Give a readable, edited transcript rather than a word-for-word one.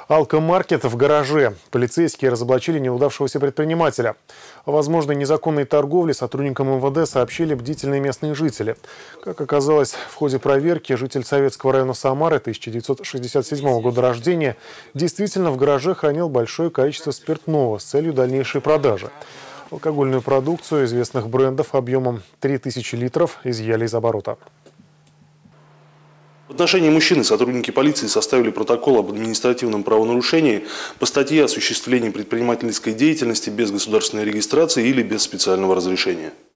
Алкомаркет в гараже. Полицейские разоблачили неудавшегося предпринимателя. О возможной незаконной торговле сотрудникам МВД сообщили бдительные местные жители. Как оказалось, в ходе проверки житель Советского района Самары 1967 года рождения действительно в гараже хранил большое количество спиртного с целью дальнейшей продажи. Алкогольную продукцию известных брендов объемом 3000 литров изъяли из оборота. В отношении мужчины сотрудники полиции составили протокол об административном правонарушении по статье «Осуществление предпринимательской деятельности без государственной регистрации или без специального разрешения».